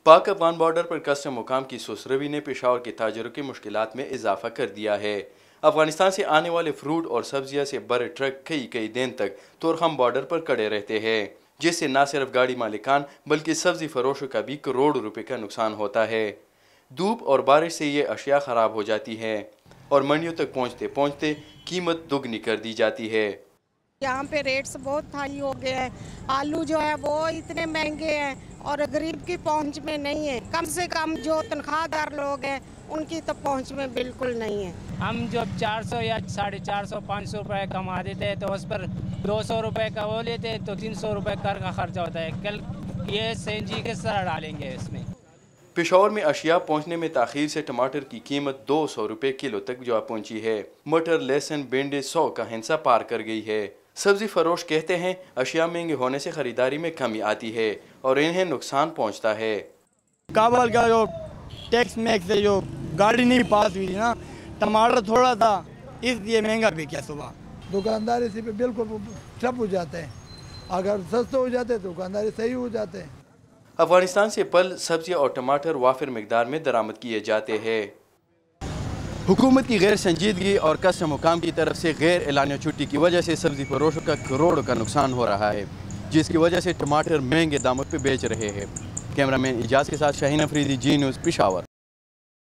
पाक अफगान बॉर्डर पर कस्टम हुकाम की सुसरवी ने पेशावर के ताजरों की मुश्किलात में इजाफा कर दिया है। अफगानिस्तान से आने वाले फ्रूट और सब्जियां से बड़े ट्रक कई दिन तक तोरखम बॉर्डर पर खड़े रहते हैं, जिससे न सिर्फ गाड़ी मालिकान बल्कि सब्जी फरोशों का भी करोड़ों रुपए का नुकसान होता है। धूप और बारिश से ये अशिया खराब हो जाती है और मंडियों तक पहुँचते पहुँचते कीमत दुगनी कर दी जाती है। यहाँ पे रेट्स बहुत हाई हो गए हैं। आलू जो है वो इतने महंगे हैं और गरीब की पहुंच में नहीं है। कम से कम जो तनख्वाहदार लोग हैं उनकी तो पहुंच में बिल्कुल नहीं है। हम जब 400 या 450 500 रुपये कमा देते हैं तो उस पर 200 रुपये का वो लेते हैं तो 300 रुपये कर का खर्चा होता है। कल ये सीएनजी किस तरह डालेंगे इसमें। पेशावर में अशिया पहुंचने में ताखीर से टमाटर की कीमत 200 रुपये किलो तक जा पहुंची है। मटर, लहसुन, भिंडी 100 का हिस्सा पार कर गई है। सब्जी फरोश कहते हैं अशिया महंगे होने से खरीदारी में कमी आती है और इन्हें नुकसान पहुंचता है। काबल का जो टैक्स मैक्स से जो गाड़ी नहीं पास हुई थी ना, टमाटर थोड़ा था इसलिए महंगा बिका। सुबह दुकानदारी से बिल्कुल ठप हो जाते हैं, अगर सस्ते हो जाते तो दुकानदारी सही हो जाते हैं। अफगानिस्तान से फल, सब्जियां और टमाटर वाफिर मिकदार में दरामद किए जाते हैं। हुकूमत की गैर संजीदगी और कस्टम हुकाम की तरफ से गैर एलानिया छुट्टी की वजह से सब्जी फरोशों का करोड़ों का नुकसान हो रहा है, जिसकी वजह से टमाटर महंगे दामों पर बेच रहे हैं। कैमरामैन इजाज़ के साथ शाहीन अफरीदी, जी न्यूज़, पेशावर।